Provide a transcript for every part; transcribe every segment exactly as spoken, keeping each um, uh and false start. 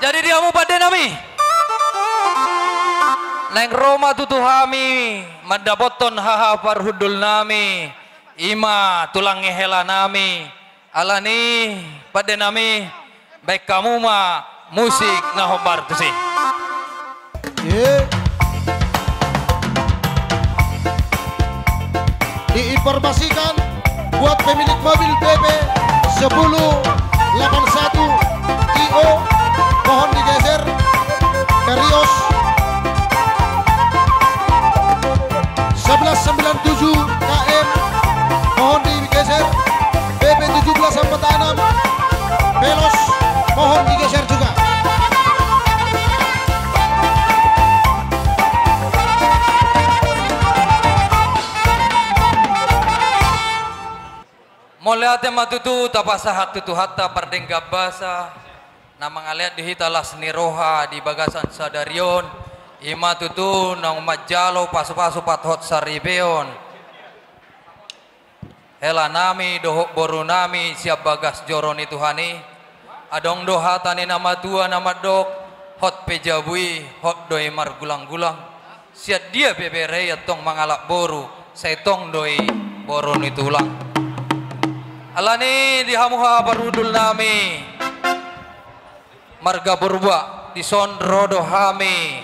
Jadi diamu pada nami neng Roma tutuhami madapoton haha parhudul nami ima tulang ngehela nami alani pada nami baik kamu ma musik ngahobar tuh sih. Yeah. Diinformasikan buat pemilik mobil B B sepuluh delapan satu I O mohon digeser ke Rios sebelas sembilan tujuh K M mohon digeser B B tujuh belas empat enam Pelos mohon digeser juga. Moliate matutu tapasahat tutu hatta pardengga basa nama ngaliat dihitalah seni roha di bagasan sadarion ima tutu nang majalo pasu-pasu pathot saribeon hela nami dohok boru nami siap bagas joroni tuhani adong doha tani nama tua nama dok hot pejabui hot doi mar gulang-gulang siat dia bebere tong mangalak boru setong doi boroni tulang alani dihamuha barudul nami marga purba di sondro dohami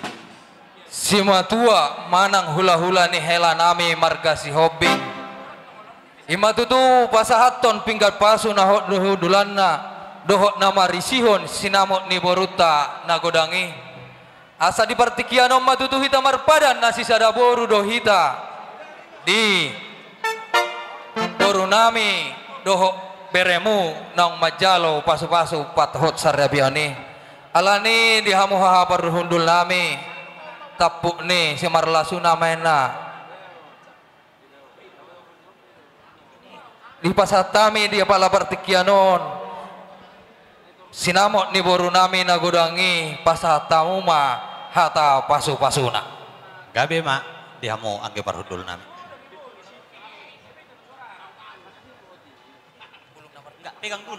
simatua manang hula-hula ni hela nami marga si hobing ima tutu pasahaton pinggat pasu nahot duhudulanna dohot nama risihon sinamot ni boruta nagodangi asa di partikianom matutu hita marpadan nasi sada boru dohita di boru nami doho beremu nang majalo pasu-pasu pathot sarabiani alani dihamuha parhundul nami tapuk ni si marlasuna mena di pasatami dia pala partikianon sinamot ni boru nami nagodangi pasatamu ma hata pasu-pasuna gabe ma dihamu angge parhundul nami pegang dulu.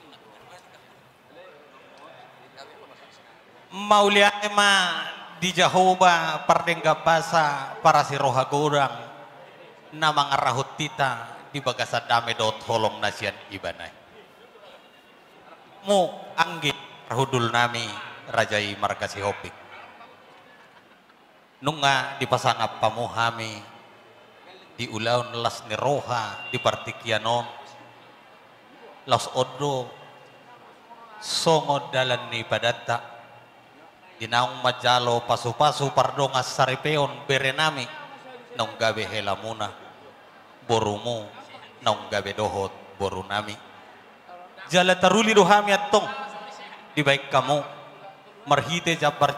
Maulia ema di Jahoba pardengga basa para si roha gorang nama ngarahut tita di bagasa dame dot holong nasian ibanai. Mu anggi rahudul nami rajai markasi hopi. Nunga di pasangap pamuhami di ulaun las ni roha di partikianon Los odo songo dalan ni padata dinaung majalo pasu-pasu pardonga saripeon berenami nong gabe helamuna borumu nong gabe dohot borunami jala taruli dohami atong di baik kamu marhite jabar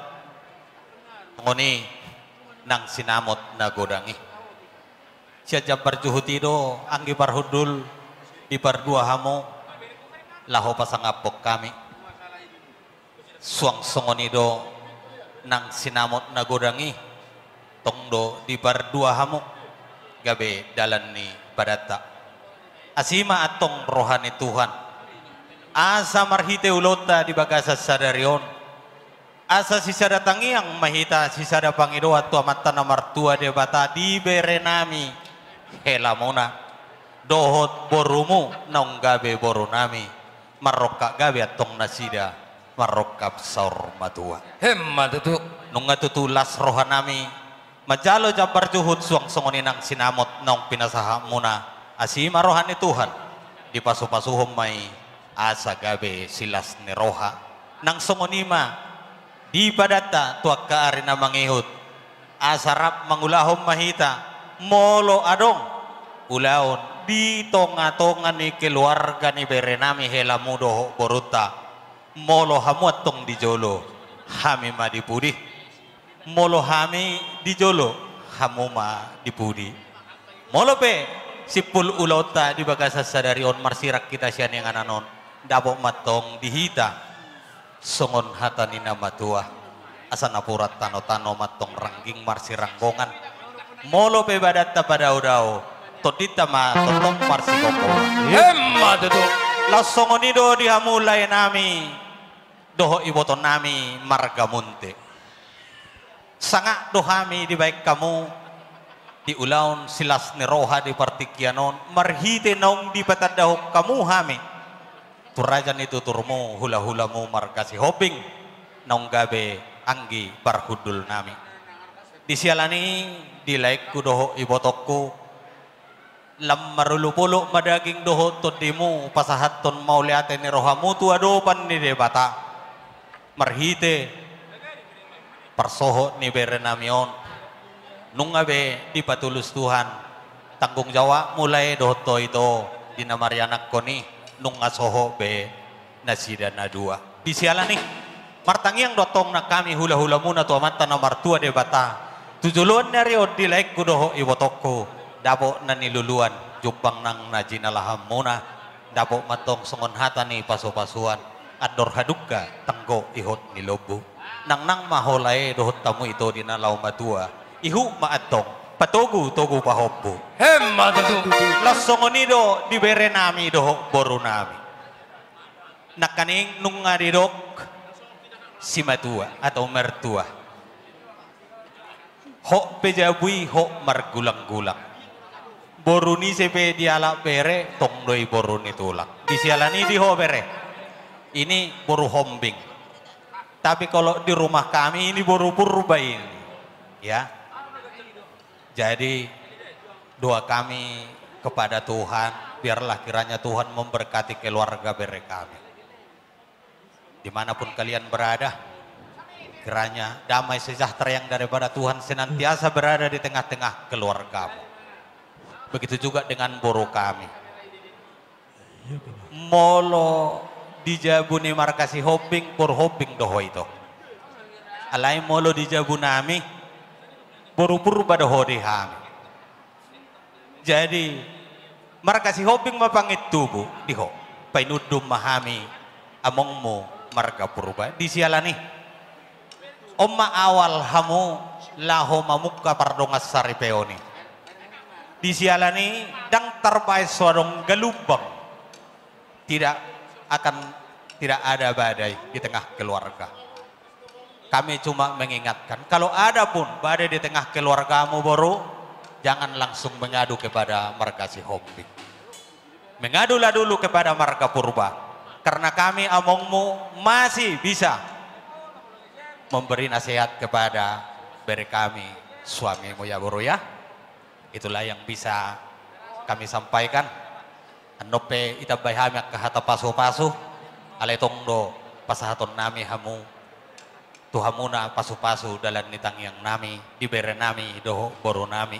ngoni nang sinamot nagodangi sia jabar juhutido anggi parhudul di pardua hamu laho pasangapok kami suang songonido nang sinamot nagodangi tongdo di bardua hamu gabe dalan ni padata asima atong rohani Tuhan asa marhite ulota di bagasa sadarion asa sisada tangiang mahita sisada pangido atau mata nomor tua de bata di berenami helamona dohot borumu nong gabe borunami marokka gabe atong nasida marokka saur matua hemma tutu nunga tutulas rohanami majalo jabar juhud suang songoni nang sinamot nong pinasaha muna asima rohani Tuhan di pasu-pasuhom may asa gabe silas ni roha nang songonima di padata tuak kaari na mangihut asarap mangulahom mahita molo adong ulaon di tonga-tonga ni keluarga ni berenami helamu doho boruta molo hamuat tong di jolo hami ma dipudi molo hami di jolo hamu ma dipudi molo pe sipul ulota di bagasa sadarion marsirak kita sian yang ananon dabok matong dihita songon hatani nama tua asana purat tano-tano matong rangging marsiranggongan molo pe badatta pada udao todita ma totong marsi koko hemma tutu lasongonido dihamulay nami doho iboto nami marga munte. Sanga dohami di baik kamu di ulaun silas ni roha di partikianon marhite naung di patadahok kamu hami. Turajan itu turmu hula-hulamu marga si hoping naung gabe anggi parhudul nami. Disialani di laik ku doho ibotokku lam marulupuluk madaging doho todimu pasahaton mauliate ni rohamu tu adopan ni debata marhite persoho ni berenamion nungabe di patulus Tuhan tanggung jawab mulai doho to itu dinamarianak koni nunga soho be nasidana dua disialani martangiang dotong na kami hula-hula muna tu amanta na martua debata tujulun nari odi laik ku doho ibotokku dabo na niluluan jupang nang najinalaham muna dabo matong songon hata ni paso-pasuan ador hadugka tanggo ihot nilobu nang nang maholay dohot tamu ito dinalaw matua ihu maatong patogu togu pahoppo Hem matutu. lasongonido di bere nami doho boru nami nakaning nung ngaridok si matua atau mertua ho pejabui ho margulang-gulang boruni sepe diala bere tong doi boruni tulak disialani di ho bere ini boru hombing tapi kalau di rumah kami ini boru purba ini ya jadi doa kami kepada Tuhan biarlah kiranya Tuhan memberkati keluarga bere kami dimanapun kalian berada kiranya damai sejahtera yang daripada Tuhan senantiasa berada di tengah-tengah keluargamu. Begitu juga dengan boru kami. Molo dijabuni markasi hoping por hoping doho itu. Alai molo dijabunami boru purba doho dihami. Jadi markasi hoping mapangit tubuh diho. Painudum mahami amongmu marga purba disialani. Oma awal hamu laho mamukka pardongas saripeoni disialani dang terbaik suarong galubang tidak akan tidak ada badai di tengah keluarga kami cuma mengingatkan kalau ada pun badai di tengah keluargamu baru jangan langsung mengadu kepada marga si hobi mengadulah dulu kepada marga purba karena kami amongmu masih bisa memberi nasihat kepada beri kami suamimu ya boro ya itulah yang bisa kami sampaikan anope itabay hamak kahata paso-paso aletong do pasahaton nami hamu tuhamuna paso-paso dalan nitang yang nami dibere nami doho boro nami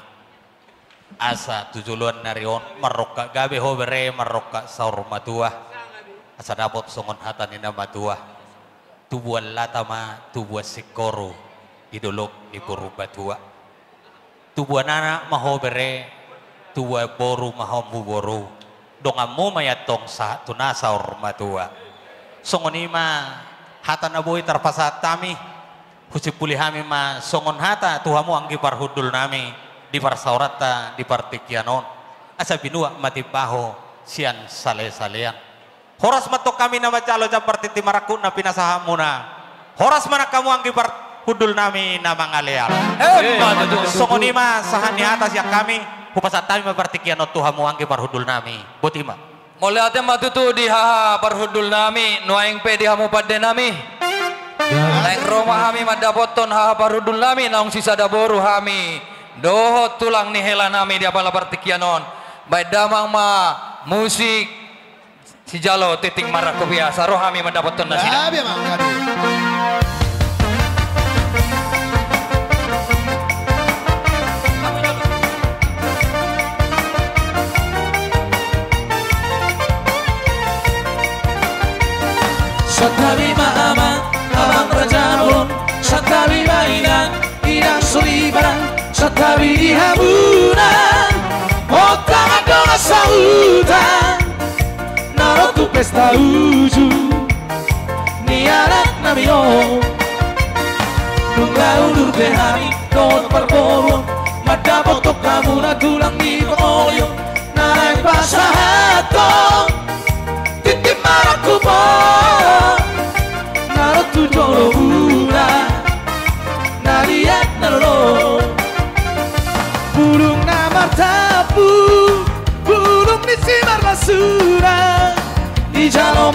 asa tujuluan narion marroka gabe ho bere marroka saur matua asa dapot songon hata nina matua tubuan latama tubuan sikoro idolok di purba tua tubuan anak maho bere tua boru maho boru dongamu mayatong sa tunasa orma tua songonima hata naboy terpasat tami husi pulihami ma songon hata tuhamu anggi parhudul nami di parsaurata di partikianon asa binua mati baho sian sale-salean horas matok kami nama calo jabar titi marakun na pinasahamuna horas mana kamu anggi hudul nami nama ngaleal songonima sahani atas yang kami hupasat kami mapartikian tuhamu anggi parhudul nami botima Mulai ate matutu di haha parhudul nami nuaing pe di hamu padde nami naik rumah kami madapoton haha parhudul nami naung sisa daboru kami doho tulang ni hela nami di apala partikianon baik damang ma musik si jalo titing marah ko biasa roh kami mendapatkan nasi Gabi mang gabi. Satabi maama abang rajabon satabi mainan idang sulibaran satabi dihabunan otang adong sautan narotu pesta uju ni anak namio nungga undur behari don perbobo mada botok kamu na tulang di pengoyo naik pasahato titim maraku po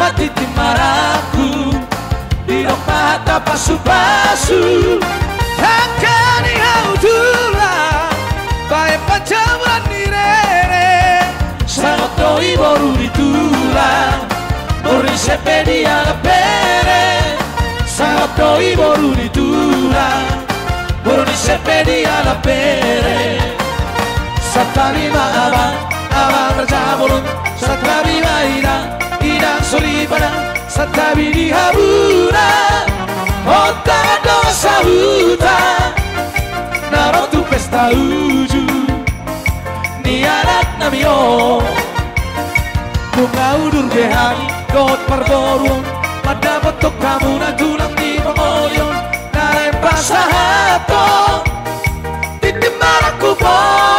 mati timaraku di mata pasu-pasu takani haudula bae pacaman nirere sanotoi boru ditula boru sepedia la pere sanotoi boru ditula boru sepedia la pere satarima abang abang terjabulun satarima irang irang solibana satabili habura otak dosa huta narotu pesta uju ni anak namio bunga udur behani dot perborong pada bentuk kamu na tulang di pengolion naren pasahato titip maraku po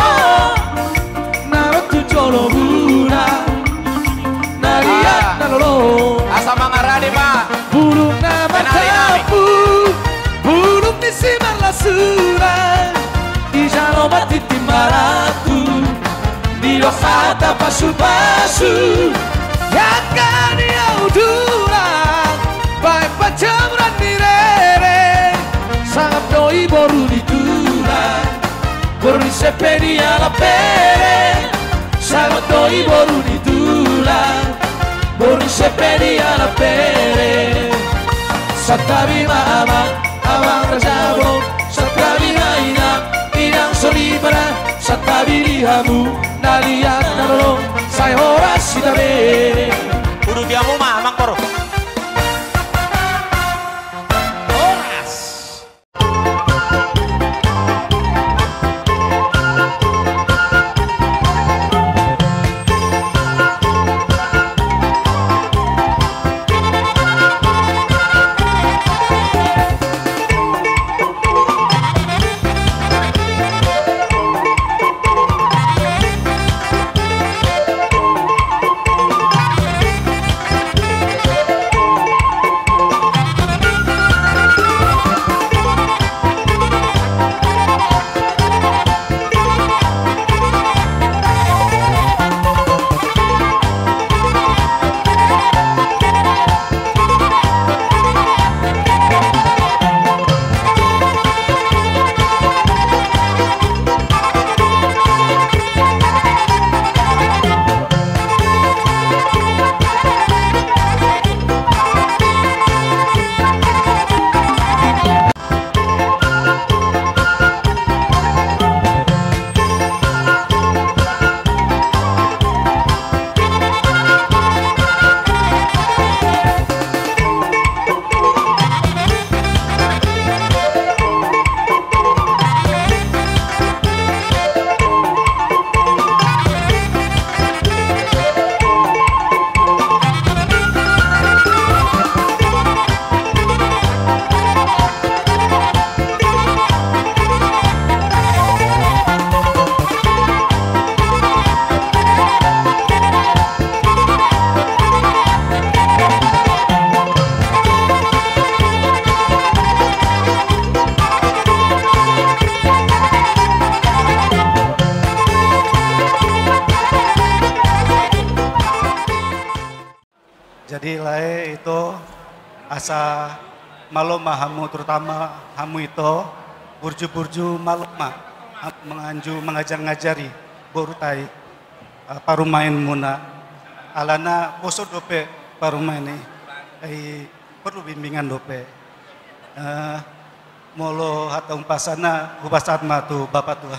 narotu jolo buna nariat nalolo Asa mangarani ma burung nama tamu burung di simar lasura di jalo mati timaraku di lokata pasu-pasu yakan yaudura baik pacaman nirere sangat doi boru ditula boru sepedia la pere sangat doi boru ditula boru sepedia la pere satabi mama abang terjabung satabi inang inang solibara satabi lihamu naliat nalong saya horas sitabe Kudu biamu mah mang poro Horas Jadi lae itu asa maloma hamu terutama hamu itu burju-burju maloma menganju mengajar-ngajari borutai uh, parumain muna alana poso dope parumain ini ai perlu bimbingan dope uh, molo hatong pasana hubasat matu bapak tua.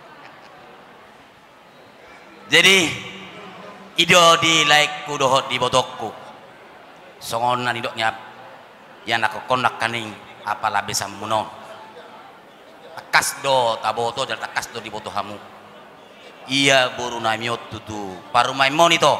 Jadi ido di like kudohot di botokku songon na nidok nyap yang nak konak kaning apalah bisa munon takas do taboto dan takas do di boto hamu iya boru namiot tutu parumai mon itu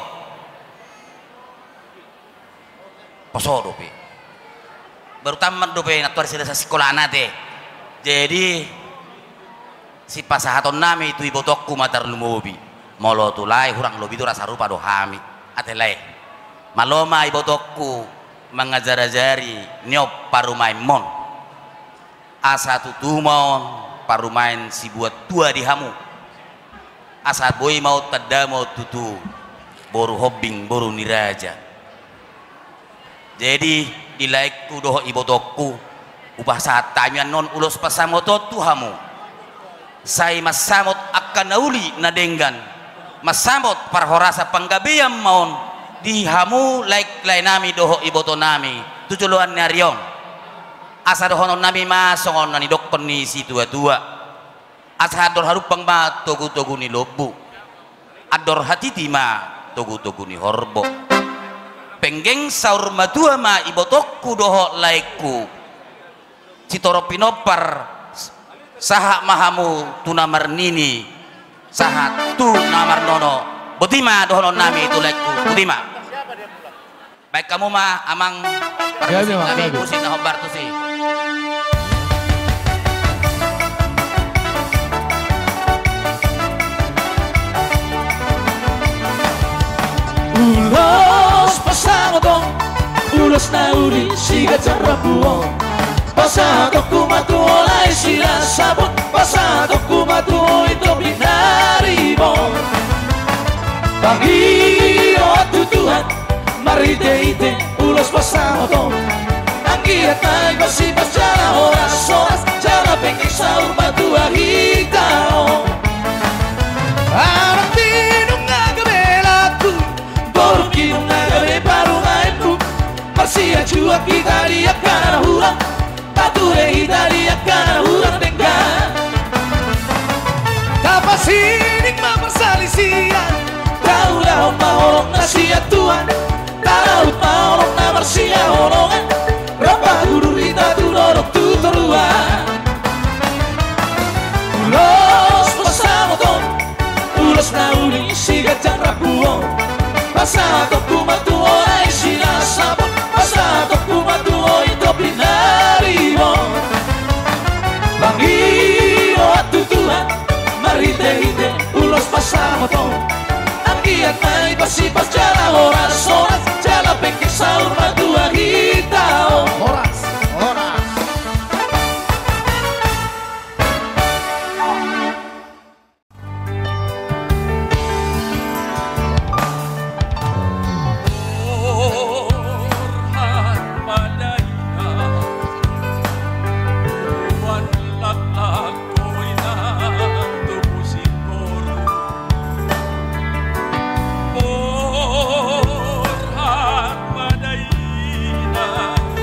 poso dope baru tamat dope natuar selesai sekolah anate jadi si pasahaton nami itu ibotokku matar lumobi molo tulai hurang lobi itu rasa rupa dohami atelai maloma ibotokku mengajar-ajari nyop parumai mon asa tutumon parumain si buat tua di hamu asa boy mau tada mau tutu boru hobbing boru niraja Jadi di laikku doho ibotokku ubah saat tanya non ulos pasamoto tuhamu saya masamot akan nauli nadenggan masamot parhorasa panggabiam maun dihamu laik lain nami doho iboto nami tujuan nyarion asa dohonon nami masongon nani dokon ni si tua-tua asa ador harupang ma togu-togu ni lobu ador hati tima togu-togu ni horbo penggeng saur matua ma ibotokku doho laikku citoro pinopar saha mahamu tunamar nini saha tu namar nono butima dohonon nami itu laikku butima baik kamu mah amang permusik kami musik na hobar tu sih ulos pasamotong ulos na uli siga jarabuong pasatok kumatuo lai sila sabon pasatok kumatuo ito binaribong pangio at tutuhan marite-ite ulos pasamotong ang giat ay masibas jala oras-oras jala pengking saur matua hitao arang tinong nga gabelatu borong kinong nga gabe parungainmu marsia chua kita diak kana hurang pature kita diak kana hurang denggan tapasining mamarsalisian tahu-tahu mahorong na siya tuan taraut mahorong na marsia horongan rapa guru kita turorok tuturuan ulos pasamotong ulos na uli sigat jang rapuong pasatok kumatuo ay sinasabot pasatok kumatuo ito pinaribong pangio at tutuhan marite-hite ulos pasamotong ang giat ay pasipas jala oras-oras jala pengkik saur matua hitao Horas, horas. Orhan Madayna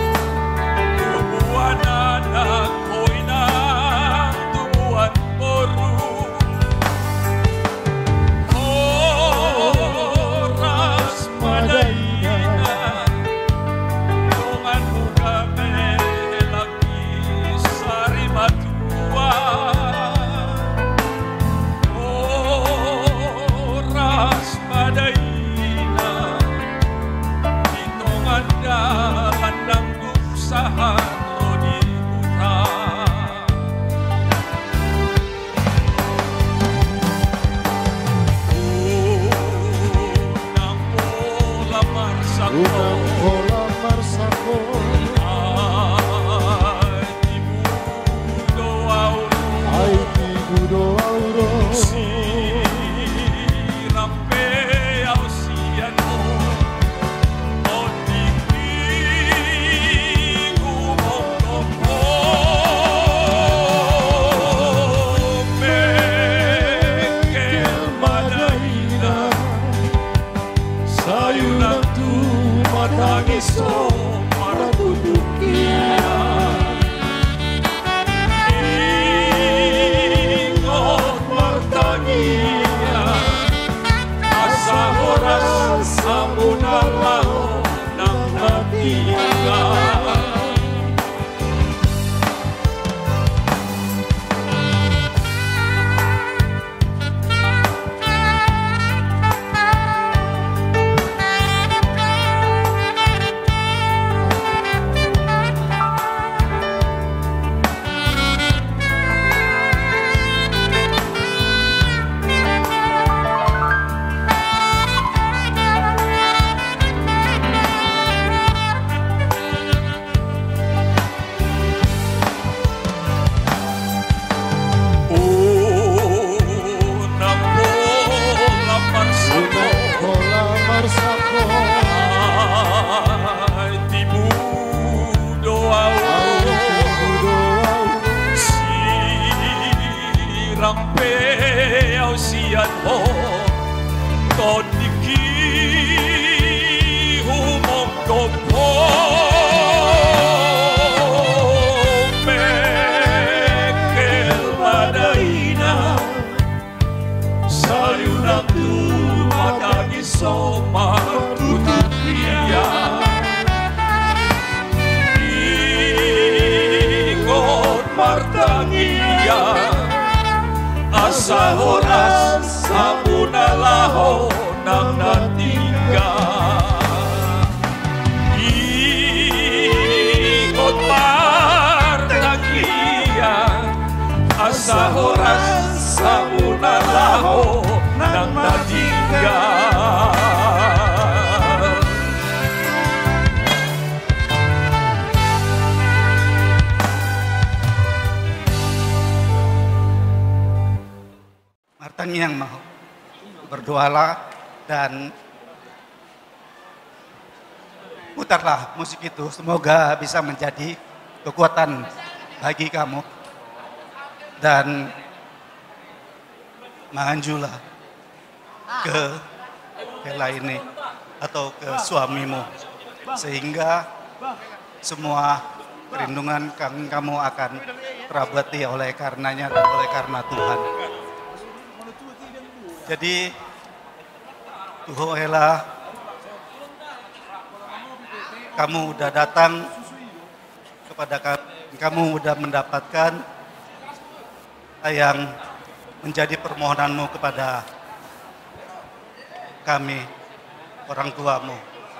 Tangiang mau berdoalah dan putarlah musik itu, semoga bisa menjadi kekuatan bagi kamu dan menganjulah ke Hela ini atau ke suamimu sehingga semua perlindungan kamu akan terabadi oleh karenanya dan oleh karena Tuhan. Jadi Tuhan Hela, kamu udah datang kepada kami, kamu udah mendapatkan yang menjadi permohonanmu kepada kami, orang tuamu.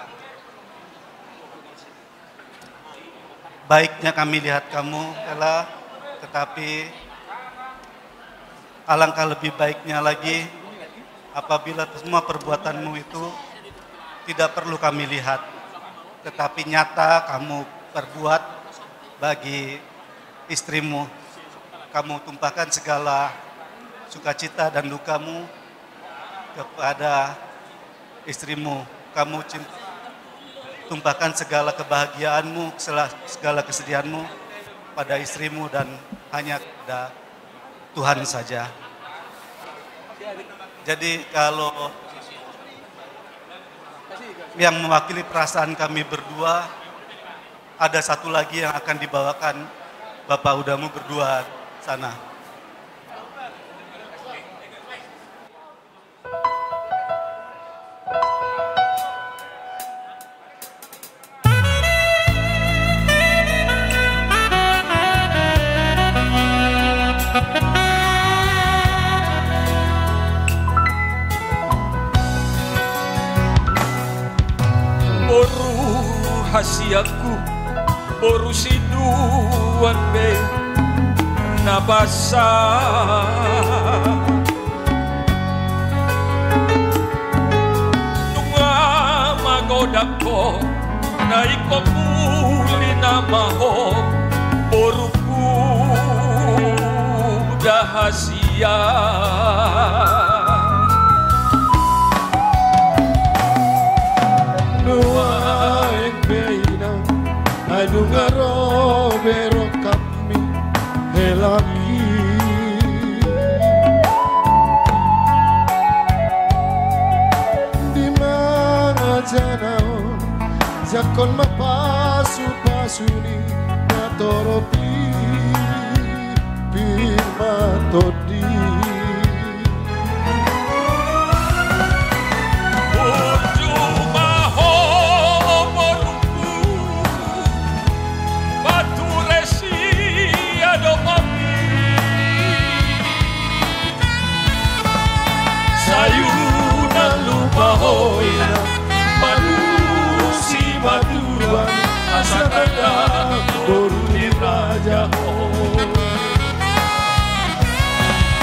Baiknya kami lihat kamu, Hela, tetapi alangkah lebih baiknya lagi apabila semua perbuatanmu itu tidak perlu kami lihat, tetapi nyata kamu perbuat bagi istrimu. Kamu tumpahkan segala sukacita dan dukamu kepada istrimu. Kamu cinta, tumpahkan segala kebahagiaanmu, segala kesedihanmu pada istrimu dan hanya kepada Tuhan saja. Jadi kalau yang mewakili perasaan kami berdua, ada satu lagi yang akan dibawakan Bapak Udamu berdua sana. Hasiaku boru siduan be nabasa nunga magodako naiko muli namaho boruku dahasia Adungaro bero kami helaki di mana janaon jakon mapasu pasuni natoropi pirmatodi Hoina manusi matuan asakada boru di raja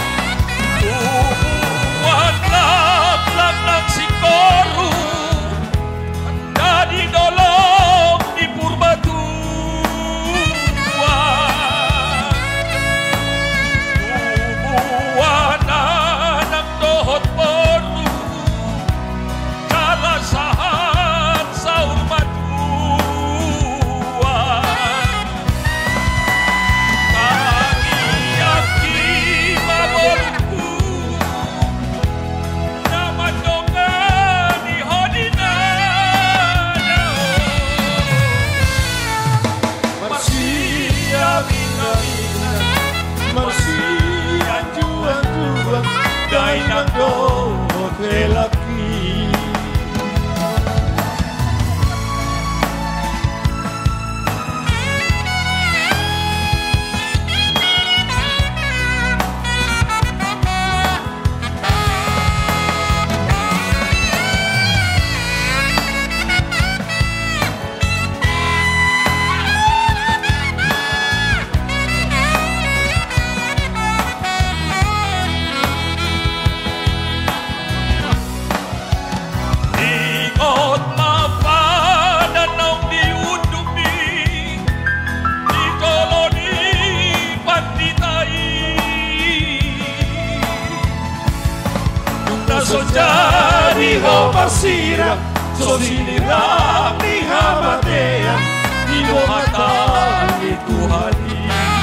masira so sinirang ni hamatean inohatan ni Tuhani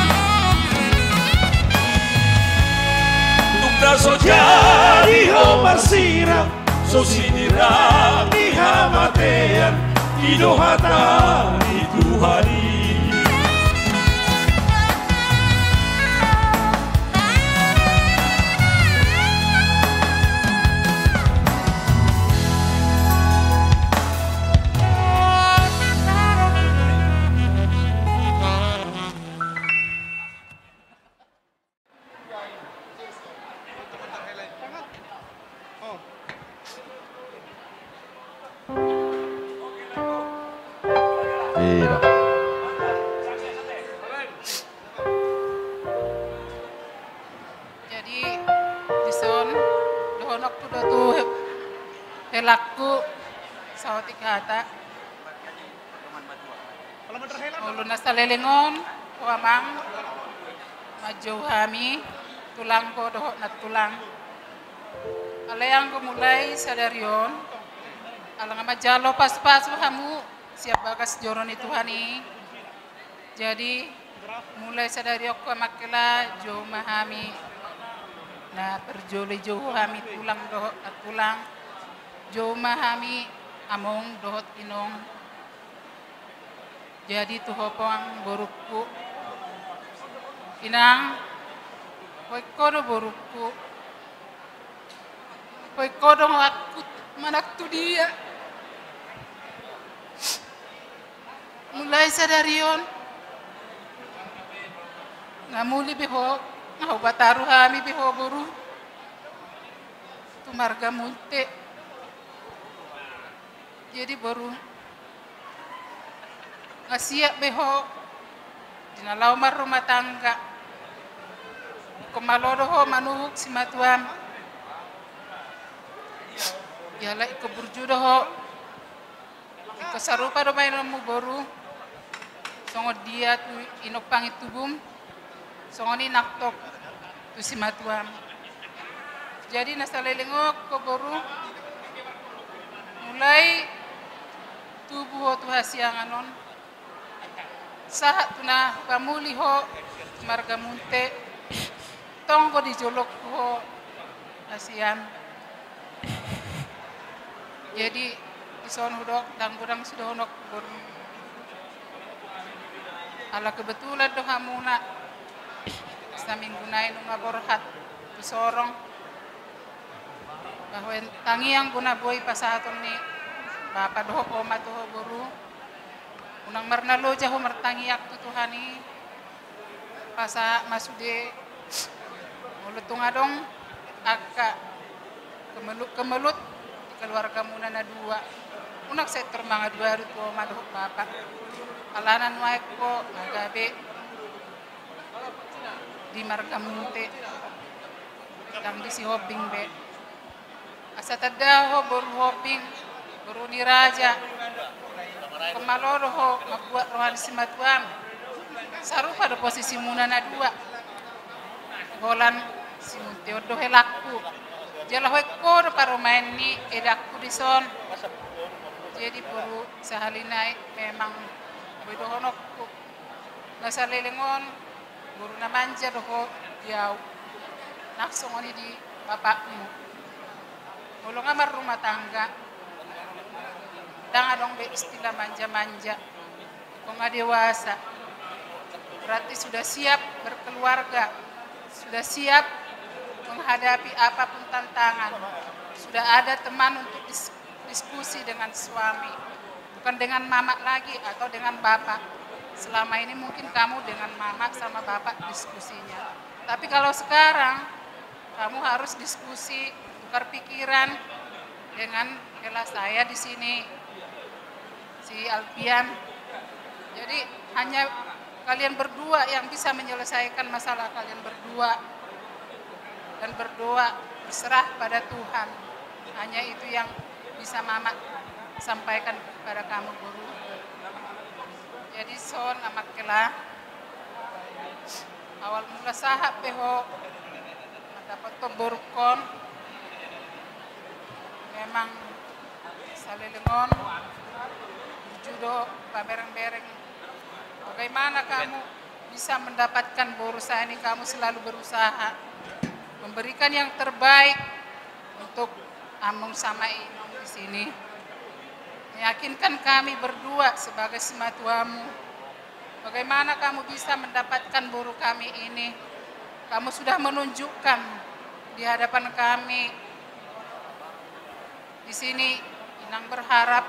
tungda so jari ho masira so sinirang ni hamatean inohatan ni Tuhani Iya. Jadi dison dohonok tu tu helakku sawatik hata. Ulun nasa lelengon kuamang maju hami tulang ko dohok nat tulang. Alayang ko mulai sadarion alang majalo pas-pas hamu siap bagas joroni Tuhani. Jadi mulai sadari aku makela jo mahami na perjoli jo hami tulang dohot at tulang jo mahami among dohot inong. Jadi tuhopang borukku inang koy kodo borukku koy kodo aku manak tu dia. Mulai sadarion ngamuli biho ngau bataru hami biho buru tumarga munte jadi baru ngasiak biho dinalau mar rumah tangga kemalodo ho manuhuk si matuam yala iko burjudo ho iko sarupa do mainamu baru songo dia tu inopang itu bum songo ni naktok tu si matuam jadi nasalelengok ko baru mulai tubuh tu hasianganon sahat tu na pamuli ho marga munte tonggo di jolok ho hasian jadi ison hudok tanggurang sudah honok baru ala kebetulan doh hamuna sa minggunay nung maborhat sorong bahwa tangiang guna boy pasahaton ni bapa doh oma doh guru unang marnalo jaho martangiak tu Tuhani pasa masude mulut tungadong akka kemelut kemelut di keluarga muna na dua unak setor mga dua rito oma doh bapa alanan wae ko nagabe di marga munte dang di si hobing be asa tadaho bor hobing boro ni raja kemaloro ho mabuat rohan si matuam sarupa do posisi muna na dua bolan si munte odo helakku jala hoy ko do paro main ni edakku dison jadi boro sahalinay memang bedo honok nasa lelengon guru na manja doho yaw naksongoni di bapakmu mulong amar rumah tangga dang adong be istilah manja-manja kung nga dewasa berarti sudah siap berkeluarga sudah siap menghadapi apapun tantangan sudah ada teman untuk dis diskusi dengan suami bukan dengan mama lagi atau dengan bapak. Selama ini mungkin kamu dengan mama sama bapak diskusinya. Tapi kalau sekarang kamu harus diskusi, tukar pikiran dengan kelas saya di sini, si Alpian. Jadi hanya kalian berdua yang bisa menyelesaikan masalah kalian berdua dan berdoa berserah pada Tuhan. Hanya itu yang bisa mama sampaikan kepada kamu guru. Jadi son amat kela awal mula sahab peho mendapat borukon memang Salelengon, judo, pabereng-bereng. Bagaimana kamu bisa mendapatkan borusa ini? Kamu selalu berusaha memberikan yang terbaik untuk Amung sama Inong di sini. Meyakinkan kami berdua sebagai sematuamu. Bagaimana kamu bisa mendapatkan boru kami ini? Kamu sudah menunjukkan di hadapan kami. Di sini Inang berharap,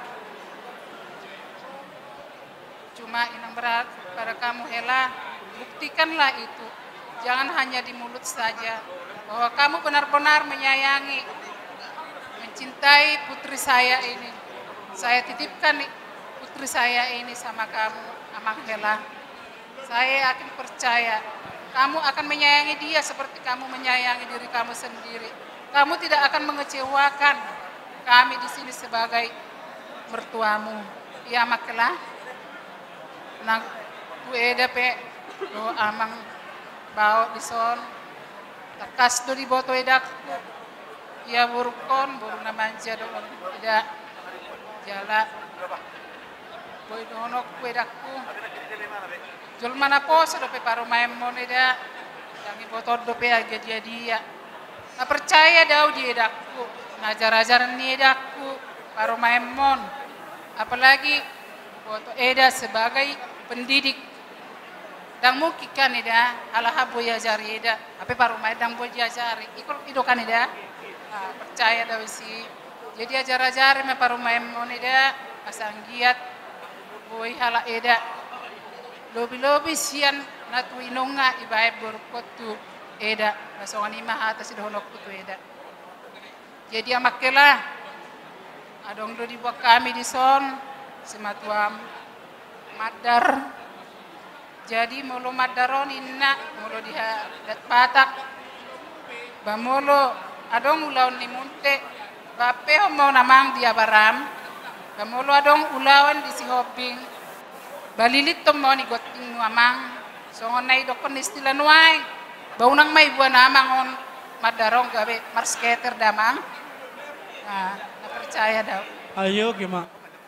cuma Inang berharap pada kamu, Hela, buktikanlah itu. Jangan hanya di mulut saja, bahwa kamu benar-benar menyayangi, mencintai putri saya ini. Saya titipkan putri saya ini sama kamu, Amang Hela. Saya yakin percaya, kamu akan menyayangi dia seperti kamu menyayangi diri kamu sendiri. Kamu tidak akan mengecewakan kami di sini sebagai mertuamu. Ya maklah, nang tueda pe do amang bau di son, takas do di boto edakku. Ya burukon, burung namanja do tidak jala. Boy donok edakku. Jol mana poso do pe paru maemon eda, yang iboto do pe aja dia dia. Nah percaya dau di edakku. Ngajar-ajaran ni edaku, paru maemon, apalagi foto eda sebagai pendidik. Dan mungkin kan eda, alah boy ajari eda, apa paru maem dang boy ajari, ikut idokan eda, nah, percaya dah si. Jadi ajar-ajar me paru maemon eda, pasang giat, boy hala eda, lobi-lobi sian natu inonga ibae berkotu eda, pasongan imah atas idolok kutu eda. Jadi amakelah adong do dibuat kami di son sematuam madar. Jadi molo madaron inna molo diha dat patak bamolo adong ulawan ni munte bape mau namang dia baram bamolo adong ulawan di si hobing balilit to mo ni goting amang songon nai dokon istilah nuai baunang mai buan amang on madarong gabe marsketer damang. Nah, percaya dah. Ayo gimana?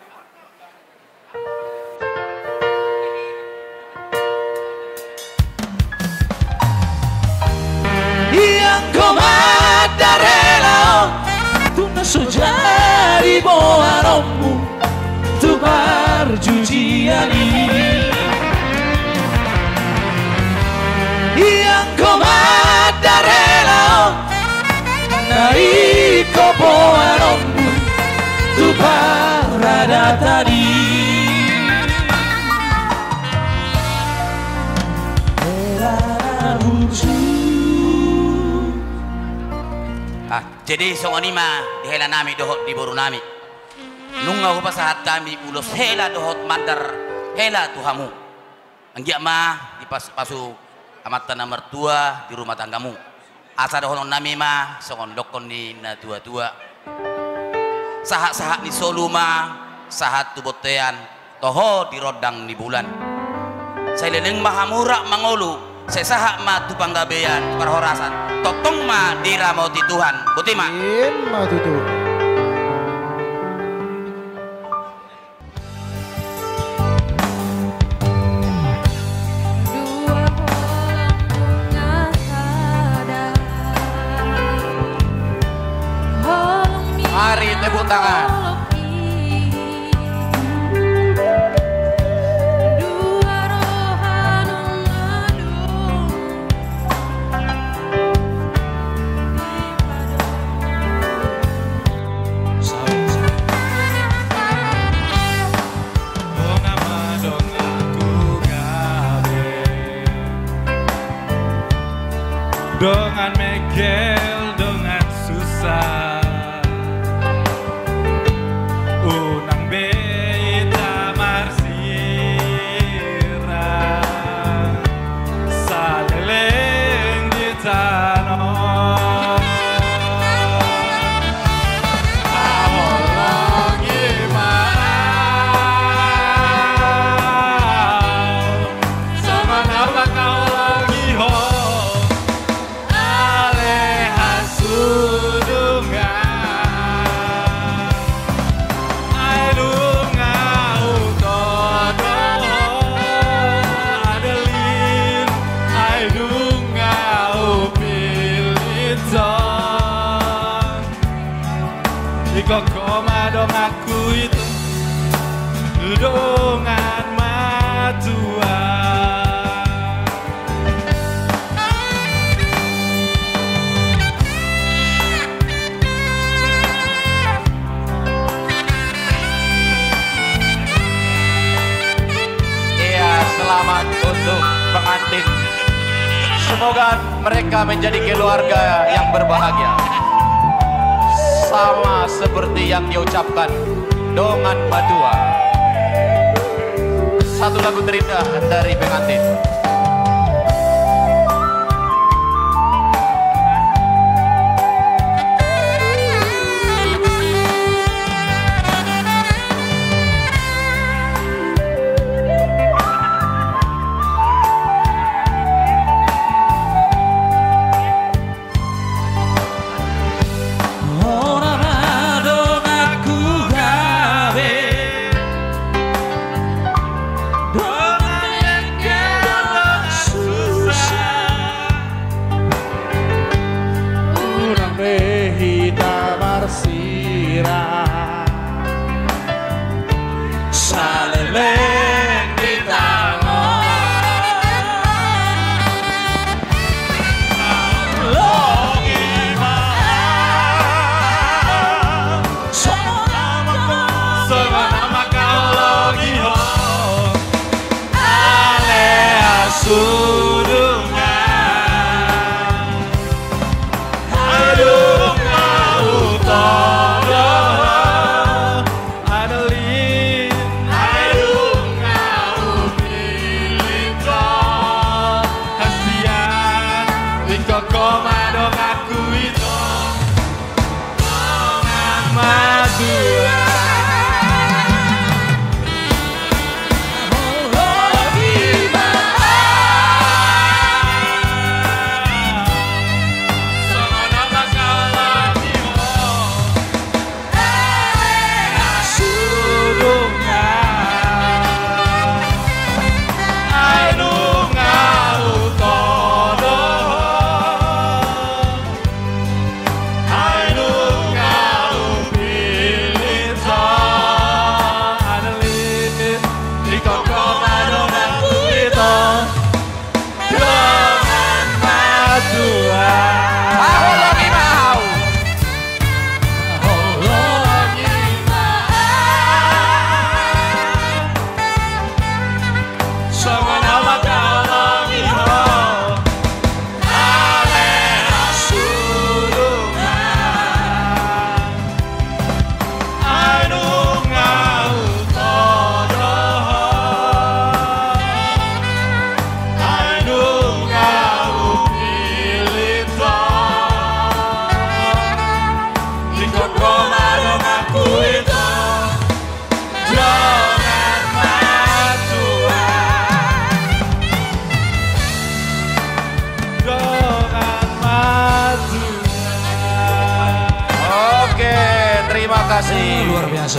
Yang kau madarela, tu nasujari boaromu, tu barjujiani. Yang kau madarela, nari kau boaromu, tu parada tadi. Ah, jadi songoni mah di hela nami dohot di boru nami. Nunggu pasahat kami ulos hela dohot mandar hela tuhamu. Anggia mah di pas pasu amatan nomor dua di rumah tanggamu. Asa dohon nami mah songon lokon ni na tua-tua. Sahak-sahak ni soluma, sahat tubotean toho di rodang di bulan. Saya leleng mahamura mangolu, saya sahak ma tupanggabean perhorasan. Totong ma diramoti Tuhan, buti ma. Ima tutu. Mari tepuk tangan. Dengan megel, dengan susah unang beta marsira saleleng di tanah awalong gimana sama nama kau lagi ho Sudunga koma dong aku itu dongan matua. Iya, selamat untuk pengantin. Semoga mereka menjadi keluarga yang berbahagia. Sama seperti yang diucapkan dongan Madua. Satu lagu terindah dari pengantin. Luar biasa.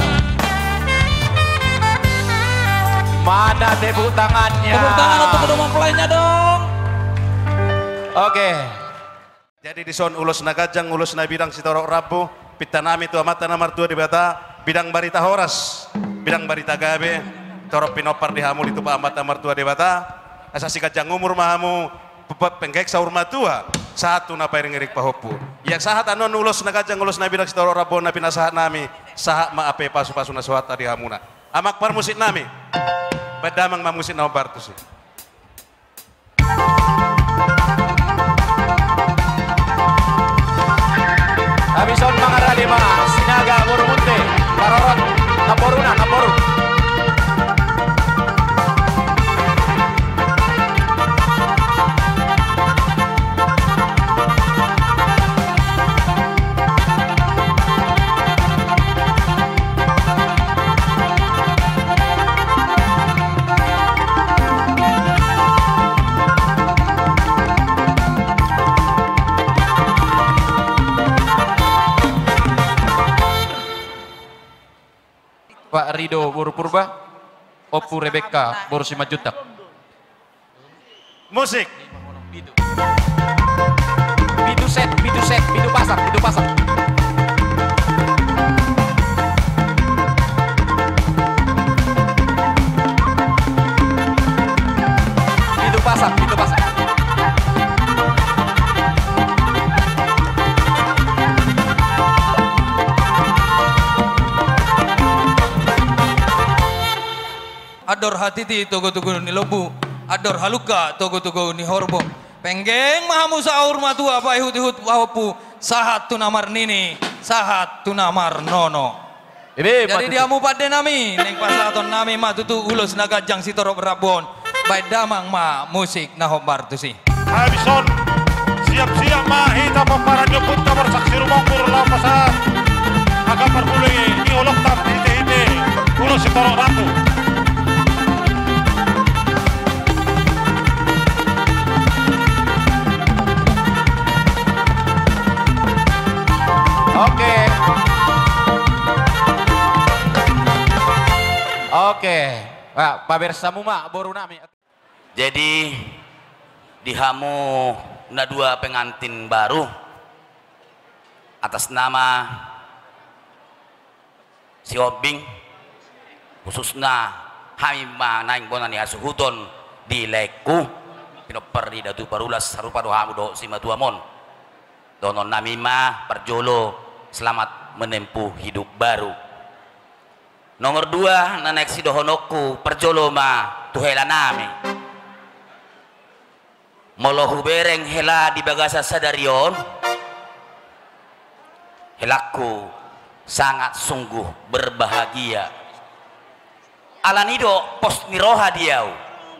Mana tepuk tangannya? Tepuk tangan untuk kedua mempelainya dong. Oke. Jadi di son ulos nagajang ulos na bidang sitorok rabu pitanami tu amata nomor dua di bata bidang barita horas bidang barita gabe torok pinopar di hamu itu pa amata nomor dua di bata asasi kajang umur mahamu penggek saur matua satu na pairing erik pahopu yang sahat anon ulos nagajang ulos na bidang sitorok rabu na pinasahat nami sahat ma ape pasu pasu na suhata di hamuna amak par musik nami bedamang ma musik na bartus. Abison Mangaradima, Sinaga Murumunte, Parorot, Naporuna, Naporu. Pak Rido Buru Purba, Opu Rebecca Buru Simajutak. Musik. Bidu set, bidu set, bidu pasang, bidu pasang. ador hati ti togo togo ni lobu ador haluka togo togo ni horbo penggeng mahamu saur matua pai hut hut wapu sahat tunamar nini sahat tunamar nono. Jadi diamu pada nami neng pasaton nami ma tutu ulus nagajang si torok rabon baik damang ma musik nahobar tu si. Habison siap-siap ma hita pemparanyo punta bersaksi rumah kurla pasar agak perpuluhi ni olok tam hite-hite ulus si torok rabu. Oke. Oke. Wah, pabersamu mak boru nami. Jadi dihamu na dua pengantin baru atas nama si Hobing khususnya Haima naing bonani asuhuton di leku pinoper di datu parulas sarupa dohamu do si matuamon donon nami mah perjolo selamat menempuh hidup baru. Nomor dua nanek si dohonoku perjolo mah tuhela nami molohu bereng hela di bagasa sadarion helaku sangat sungguh berbahagia alanido pos niroha diau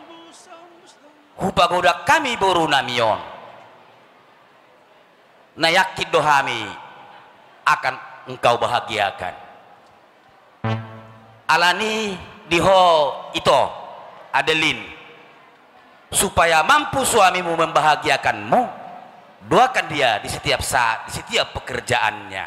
hupagoda kami boru namion na yakin dohami akan engkau bahagiakan alani diho ito Adeline supaya mampu suamimu membahagiakanmu doakan dia di setiap saat di setiap pekerjaannya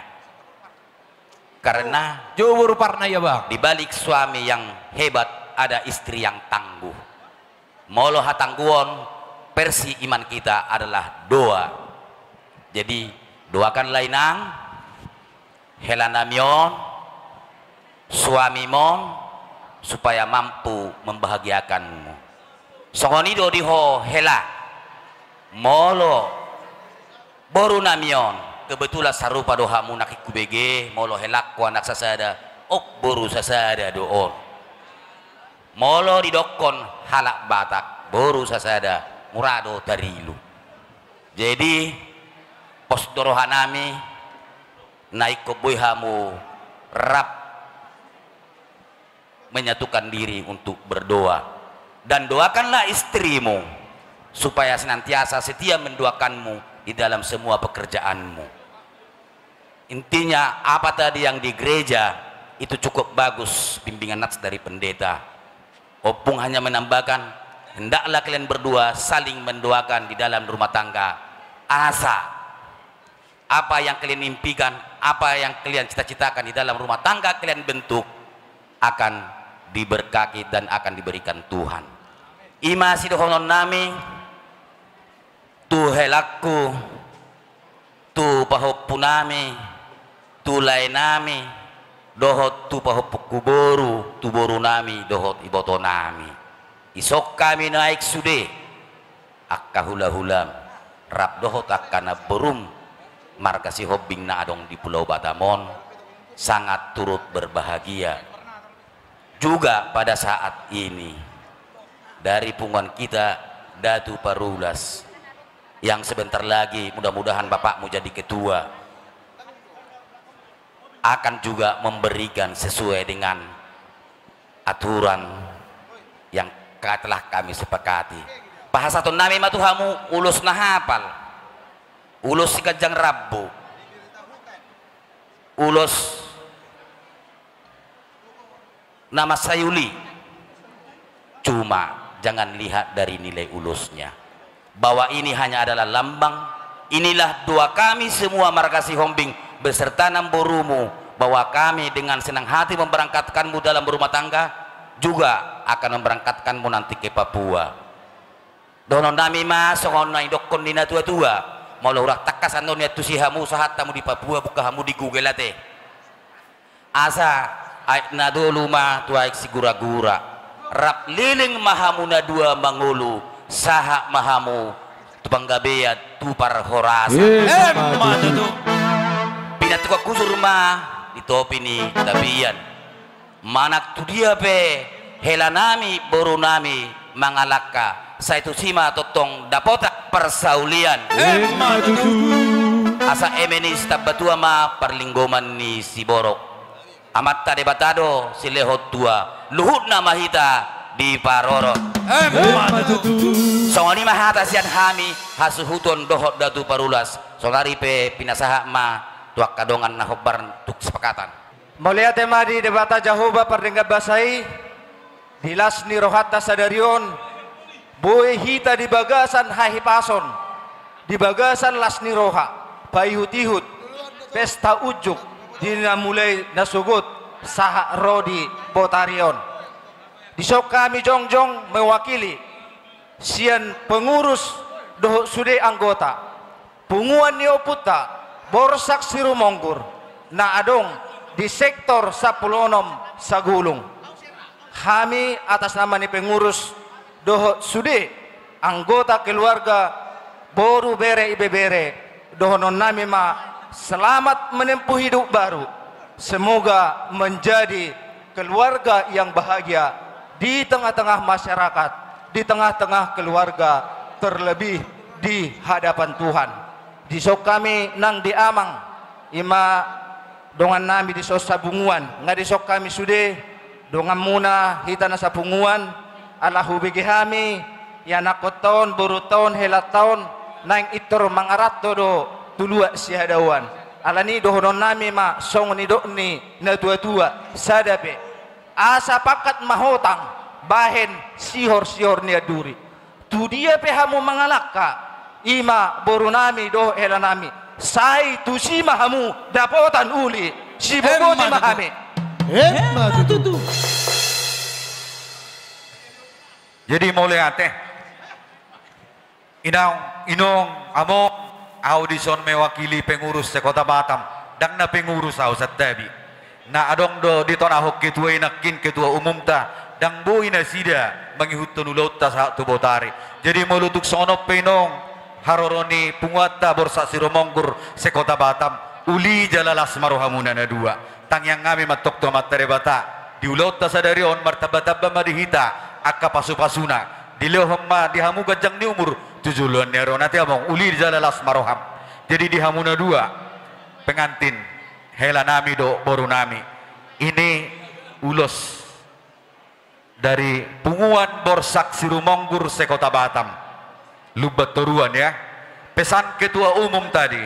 karena Jumur parna ya bang. di balik suami yang hebat ada istri yang tangguh molo hatangguon versi iman kita adalah doa jadi doakan lainang helanamion suamimon supaya mampu membahagiakanmu songonido diho hela molo boru namion kebetulan sarupa dohamu nakiku bege molo helak ku anak sasada ok boru sasada doon molo didokon halak batak boru sasada murado tarilu jadi pos dorohanami naik ke boyhamu rap menyatukan diri untuk berdoa dan doakanlah istrimu supaya senantiasa setia mendoakanmu di dalam semua pekerjaanmu. Intinya apa tadi yang di gereja itu cukup bagus bimbingan nats dari pendeta. Opung hanya menambahkan hendaklah kalian berdua saling mendoakan di dalam rumah tangga. Asa apa yang kalian impikan, apa yang kalian cita-citakan di dalam rumah tangga kalian bentuk akan diberkati dan akan diberikan Tuhan. Ima sidohonon nami tu helaku tu pahoppu nami tu lai nami dohot tu pahoppu boru tu boru nami dohot iboto nami isok kami naik sude akka hula hulam rap dohot akkana berum markasi Hobing na adong di Pulau Batamon sangat turut berbahagia juga pada saat ini dari punggungan kita Datu Parulas yang sebentar lagi mudah-mudahan bapakmu jadi ketua akan juga memberikan sesuai dengan aturan yang telah kami sepakati. Bahasatun nami matuhamu ulus nahapal ulus si kajang rabbu ulus nama Sayuli cuma jangan lihat dari nilai ulusnya bahwa ini hanya adalah lambang. Inilah doa kami semua markasi Hobing beserta namborumu bahwa kami dengan senang hati memberangkatkanmu dalam berumah tangga juga akan memberangkatkanmu nanti ke Papua. Donon nami mas songon nai dokon dina tua-tua mau urak takasan non ya tusihamu sahat tamu di Papua buka hamu di Google ate asa aik na dulu mah tuaik si gura-gura rap liling mahamu na dua mangulu saha mahamu tupanggabeat tupar horasa Eh, mana tu? pinatu kusur mah di topi ni tabian manak tu dia pe hela nami boru nami mangalaka sa itu sima totong dapota persaulian asa emenis tabatua ma perlinggoman ni si borok amat tade batado si lehot tua luhut na mahita di paroro songoni mahata sian hami hasuhuton dohot datu parulas songari pe pinasaha ma tuak kadongan na hobar tuk sepakatan mulia tema di debata jahoba perdenggat basai dilas ni rohata sadarion boe hita di bagasan hahi pason di bagasan las ni roha payhut-ihut pesta ujuk dina mulai nasugut saha rodi botarion disok kami jongjong mewakili sian pengurus doh sude anggota punguan nioputa borsak sirumonggur na adong di sektor sapulonom sagulung kami atas nama ni pengurus doh sude anggota keluarga boru bere ibe bere doh non nami ma selamat menempuh hidup baru semoga menjadi keluarga yang bahagia di tengah-tengah masyarakat di tengah-tengah keluarga terlebih di hadapan Tuhan disok kami nang diamang ima dongan nami di sos sabunguan ngadisok kami sude dongan muna hita na sapunguan alahu bigi hami ya nakoton buruton helaton nang itor mangarat do tulua si hadawan alani dohonon nami ma song ni dokni na tua-tua sadape asa pakat mahotang bahen sihor-sihor ni aduri tu dia pehamu mangalaka ima boru nami do helanami sai tu si mahamu dapotan uli si boboti mahami Hemma tutu. Jadi mulai teh inang inong amo audison mewakili pengurus sekota Batam dan na pengurus au satabi na adong do ditonahok ketua inakin ketua umum ta dang boy na sida mangihut tunulot ta sa tubotari jadi mulutuk sono penong haroroni punguata borsa siromonggur sekota Batam uli jalalas marohamuna na dua tang yang ngami matok to matare bata diulot ta sadarion martabata madihita akka pasu-pasuna dilohom ma dihamu gajang ni umur tujulan nero nanti among uli jalalas maroham jadi dihamuna dua pengantin hela nami do boru nami ini ulos dari punguan borsak sirumonggur sekota Batam lubat toruan ya pesan ketua umum tadi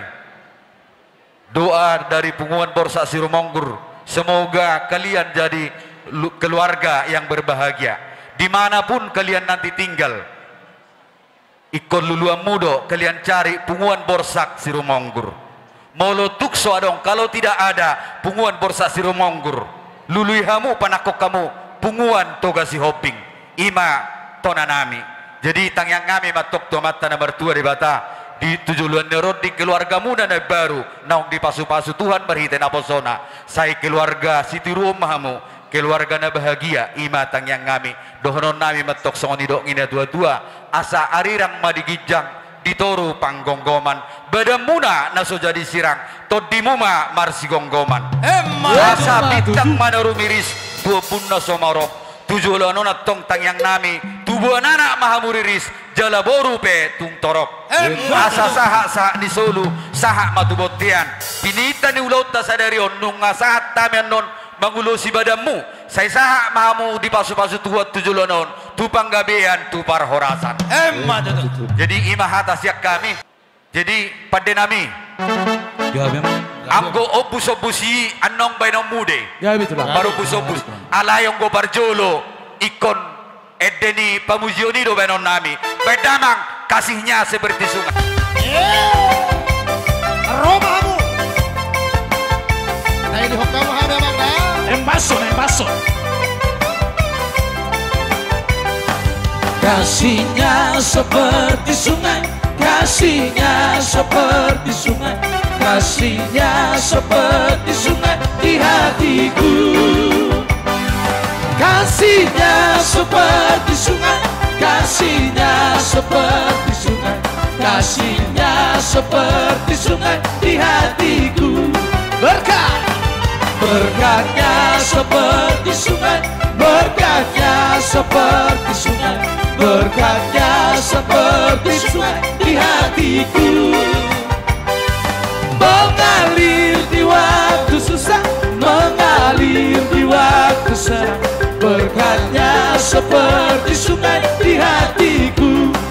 doa dari punguan borsak sirumonggur semoga kalian jadi keluarga yang berbahagia dimanapun kalian nanti tinggal ikon luluan mudo kalian cari punguan borsak sirumonggur molo tukso adong kalau tidak ada punguan borsak sirumonggur lului hamu panakok kamu punguan toga si hoping ima tonanami jadi tang yang kami matok to mata na mertua di bata di tujuan nerod di keluarga muda na baru naung di pasu-pasu Tuhan berhiten aposona saya keluarga siti rumahamu keluarga na bahagia ima tang yang kami dohonon nami matok songoni dok ina dua-dua asa arirang madigijang ditoru panggonggoman badamuna naso jadi sirang todimuma marsi gonggoman asa bintang manaru miris dua pun naso marok tujuh lanona tong tang yang nami tubuh anak mahamuriris jala boru pe tung torok asa saha saha di solu saha matubotian pinita ni ulot ta sadarion nung asahat tamian non mangulusi badamu saya saha mahamu di pasu-pasu tua tujuh lanon tu panggabean tu parhorasan jadi imah atas yak kami jadi pada nami anggo obus obusi anong bainong mude baru obus obus alayong go barjolo ikon edeni pamuzioni do bainong nami bedamang kasihnya seperti sungai Romamu. Nah ini hokamu ada mana? Embaso, embaso. Kasihnya seperti sungai, kasihnya seperti sungai, kasihnya seperti sungai di hatiku. Kasihnya seperti sungai, kasihnya seperti sungai, kasihnya seperti sungai di hatiku. Berkah berkatnya seperti sungai, berkatnya seperti sungai, berkatnya seperti sungai di hatiku, mengalir di waktu susah, mengalir di waktu senang, berkatnya seperti sungai di hatiku.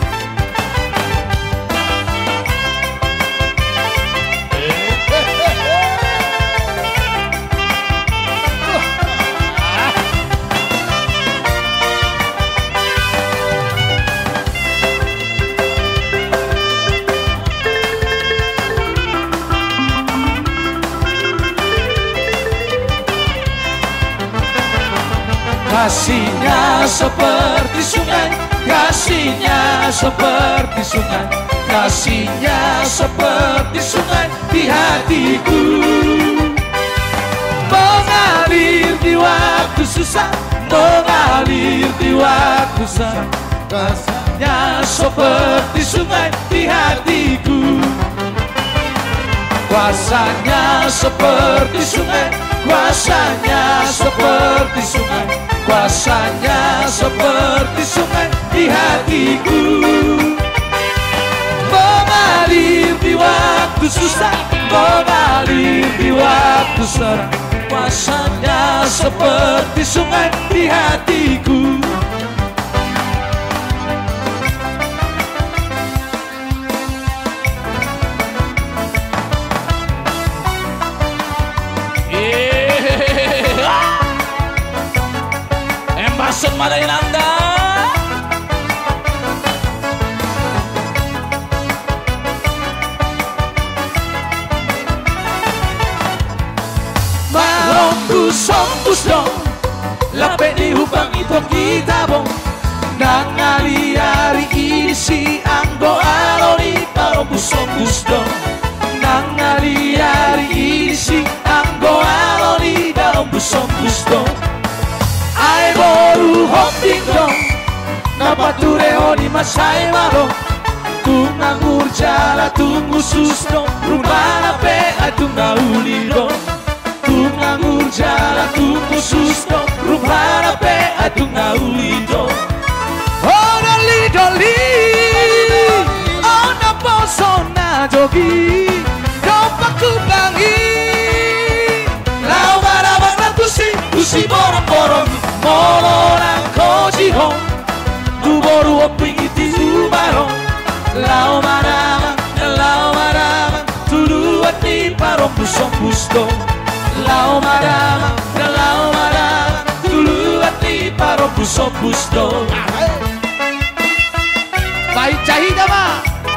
Kasihnya seperti sungai, kasihnya seperti sungai, kasihnya seperti sungai di hatiku, mengalir di waktu susah, mengalir di waktu senang, kasihnya seperti sungai di hatiku, kuasanya seperti sungai, kuasanya seperti sungai, kuasanya seperti sungai di hatiku, mengalir di waktu susah, mengalir di waktu senang, kuasanya seperti sungai di hatiku. Embasun madain Anda. Marombu sombus dong, lape di hubang itu kita bong, nangali hari isi anggo aloni. Marombu sombus dong, nangali hari isi anggo aloni. Marombu sombus dong, ai boru hopping dong, napature oni masai maro, tunggu jala tunggu sus dong, rumah pe atunga uli dong, tunggu jala tunggu sus dong, rumah pe atunga uli dong. Oh doli doli, oh naposona jogi, dopaku bangi, lau barabang na tusi, tusi borong borong. Moloran kojihong, du boru oping iti sumarong, lau maramang, lau maramang, tuluat ni parong busong busto, lau maramang, lau maramang, tuluat ni parong busong busto. Baik cahida ma.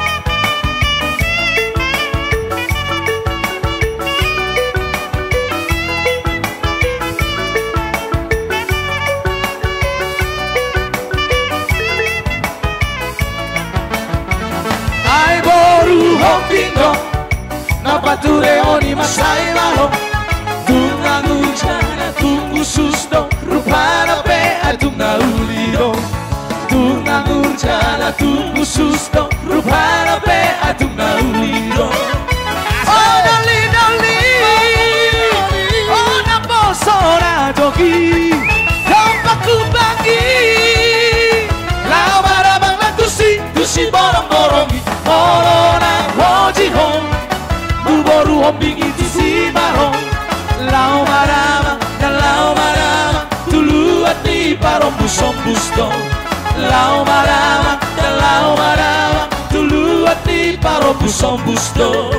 Bingo, napature oni masai malo, tunggu jana tunggu susto, rupana pe atunga ulido, tunggu jana tunggu susto, rupana pe atunga ulido. Oh dali dali, oh naposona jogi, dompaku bagi, lau barabang la tusi, tusi borong borongi, morona. Hong, buboru hombing iti si marong, lau marama, dan lau marama, tuluat ni parong busong busto, lau marama, dan lau marama, tuluat ni parong busong busto.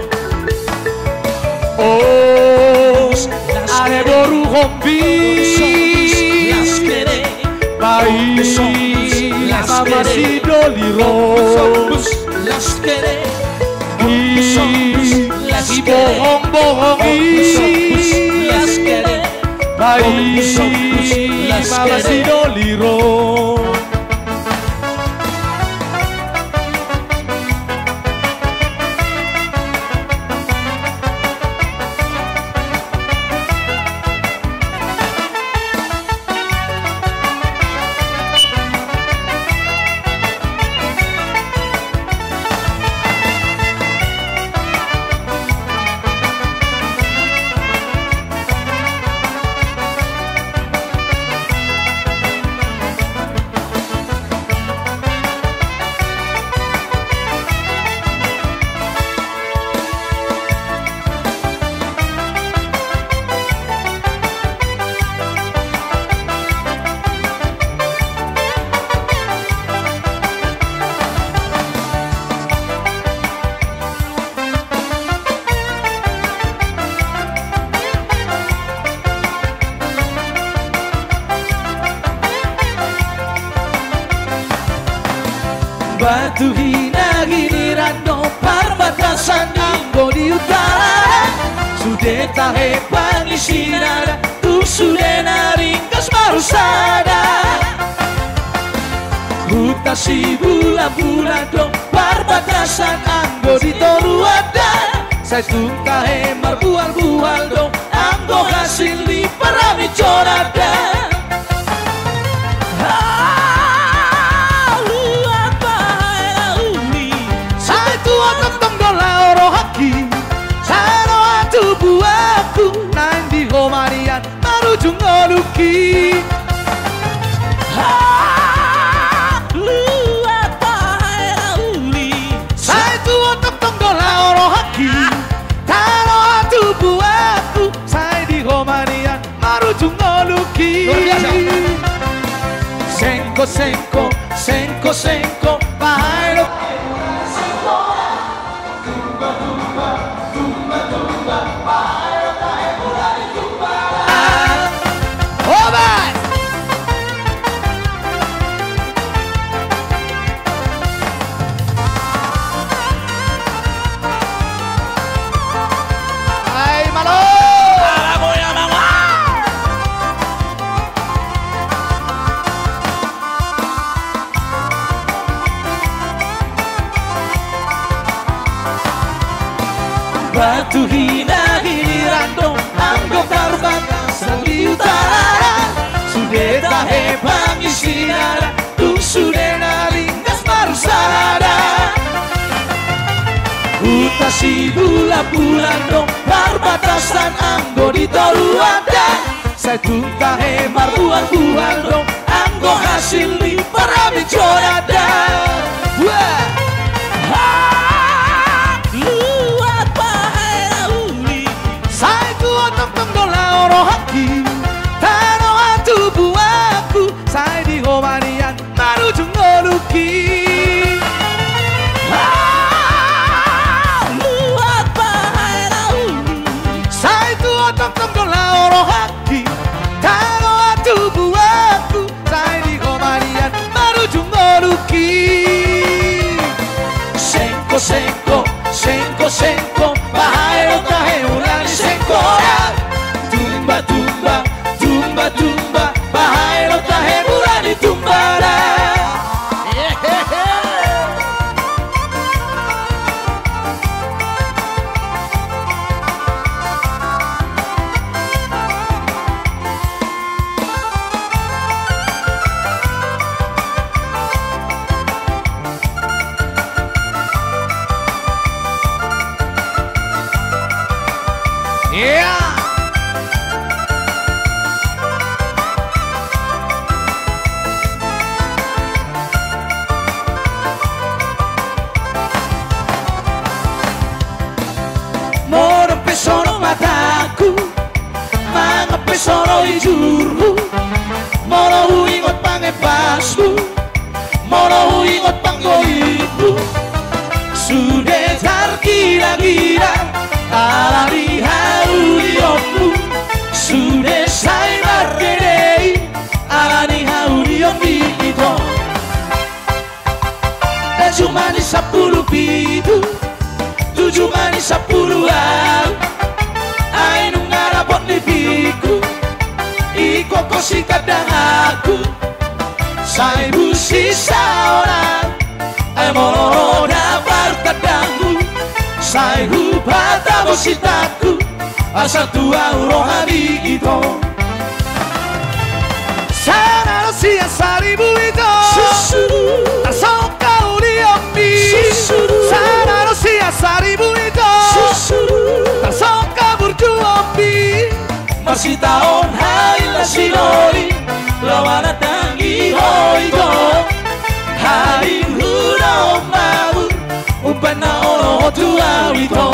Oh, are boru hombing, las kere, bai, mama si doliro, las kere. Lagi bohong-bohong las kere, baik mama si doliro. Batu hina giliran no perbatasan Anggo di utara Sudah tahe pangisinada Tu sudah naringkas marusada Huta si bulan-bulan do perbatasan Anggo di toruada Saya tungkahe marbual-bual do Anggo hasil di parami corada Marian marujung ngoluki lu apa uli saya tuh otak tonggola orohaki kalau atu buatku saya di Marian marujung ngoluki sengko sengko sengko sengko pahai sengko tumba tumba tumba tumba pahai Batu hina giliran dong Anggo perbatasan di utara Sudah tahe pangisinada Tu sudah naringkas marusada Huta si bulan-bulan dong perbatasan Anggo di toruada Saya tungkahe marbuan-buan dong Anggo hasil di parami corada Wah Tano atu buahku saya di Marian marujung ngoluki luat bahaya nauni saya itu otak tonggola orohaki Tano atu buahku saya di Marian marujung ngoluki Sengko sengko sengko sengko bahaya tahe ulani sengko Tumba tumba tumba tumba bahaya lo tahe mulai tumbara Yeah. Sono mataku, mangape sono ijurku, mono ingot pangepasku, mono ingot panggoiku, sudah tergila-gila, alari haulionku, sudah saya markedei, alari haulion itu, dan cuma di sepuluh pintu, tujuh manis sepuluhan. Ainu ngarapot lipiku Iko kosi kadang aku Saibu sisa orang Ay mororo dapat kadangku Saibu bata bositaku Asal tua rohani itu Sana sia saribu itu Tersoka uliombi Sana sia saribu itu Tersoka berjuambi Masih tahun hai la sinori Lawana tangi hoigo Hai huro mawur Upana oro tua wito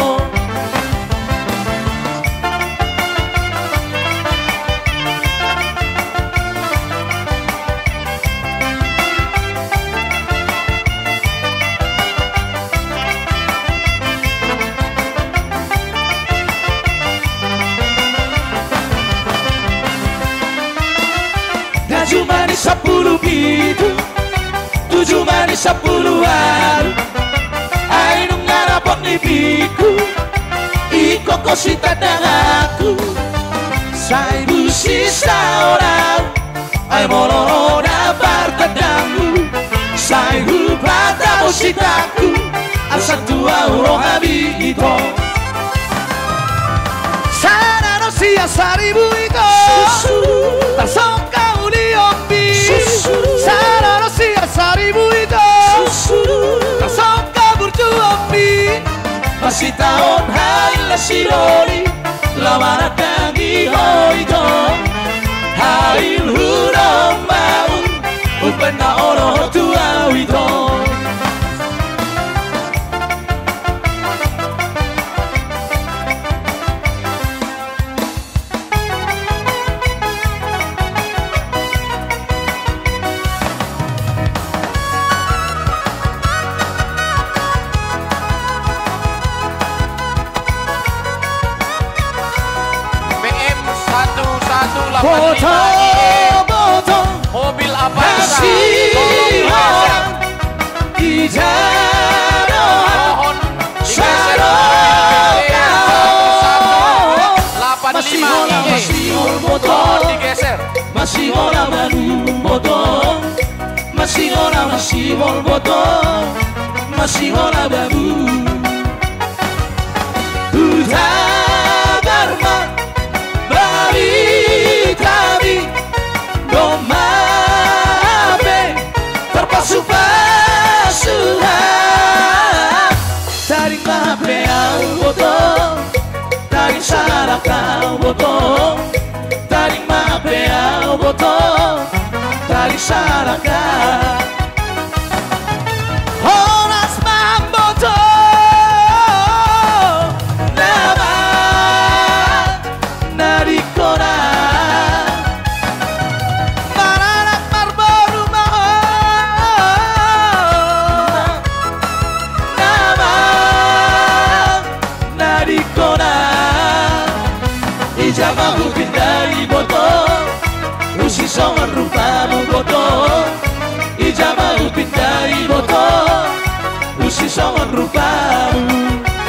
Tujuh manis sepuluh pintu Tujuh manis Ai sapuluan ai nung ngarapon ni biku iko kosita dangaku sai busi saorang ai moloro na partadamu sai hupata bositaku asa tua uro habito sana no sia saribu iko tasongka uliombi sana no sia saribu iko tasongka burjuombi masih tahun hai la siroli la marakangi hoito hai huro mau upena oro tua wito Foto, foto, mobil apa Kasihan di jalan Sarokau Masih olah, masih ol motor digeser Masih olah baru motor Masih olah, masih ol motor Masih olah baru Udah garma Bari kami Domabe Terpasu-pasuhan Tarik mape au botong Tarik salah kau botong Tarik mape au botong Tarik salah kau Horas mambotong Nama Narikona Maranak marboru mahal Nama Narikona Ijamahu pindai botol Usi songan rupamu botol Ijamahu pindai botol Usi songan rupamu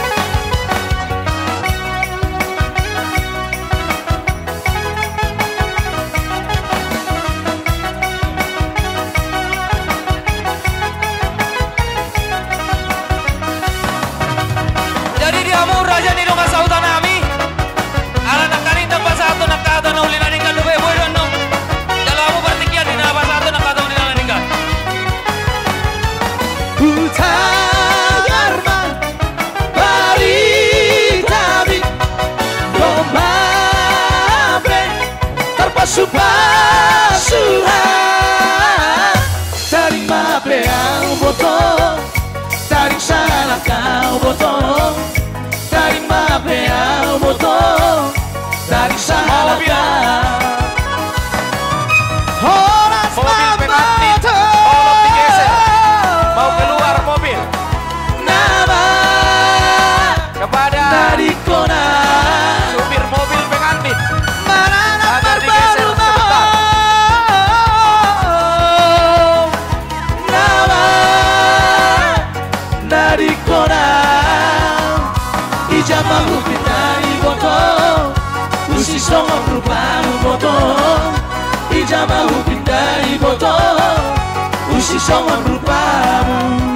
Pasuhan Tarik mape au botong Tarik salah kau botong Tarik mape au botong Tarik salah kau Horas mambotong mau keluar mobil Nama kepada Narikona supir mobil pengantin Maranak agar digeser sebentar. Nama Narikona Ijamahu pindai botol Usi songon rupamu botol Ijamahu pindai botol Usi songon rupamu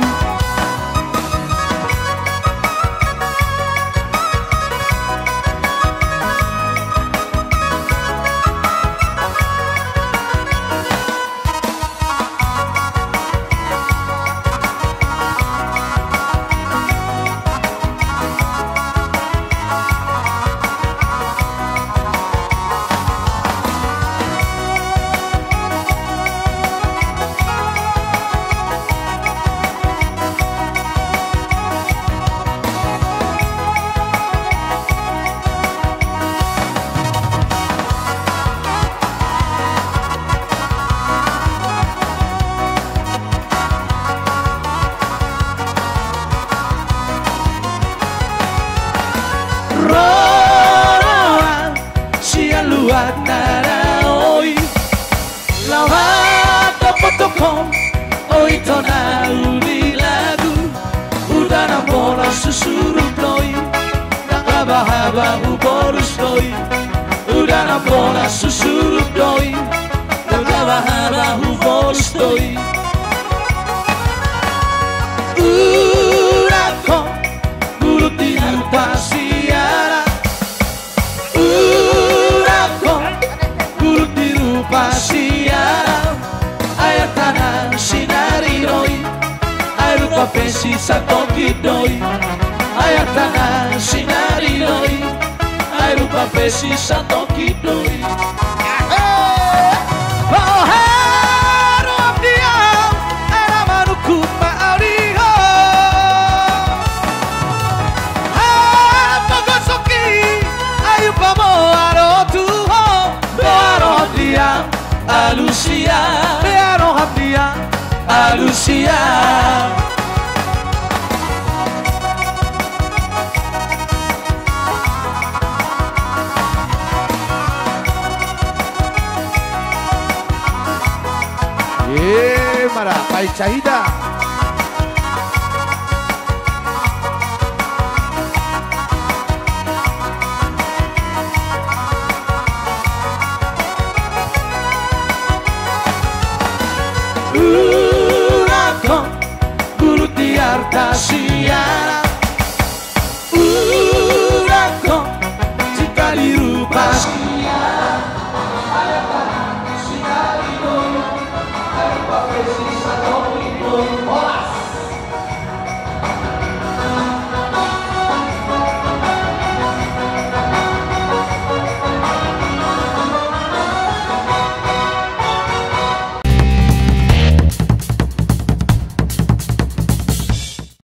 bahabahu borus doi udah nampona susuruk doi udah bahabahu borus doi udah kok guru tiru pasiara udah kok guru tiru pasiara air tanah sinari doi air rupa pesi satoki doi air tanah sinari doi air rupa pesi satoki doi oh harum diam era manuku maariho ha gosoki ayu pamo aro tuho aro diam alusia aro diam alusia Eh, mara, Pai Cahida. Urako guru tiarta sia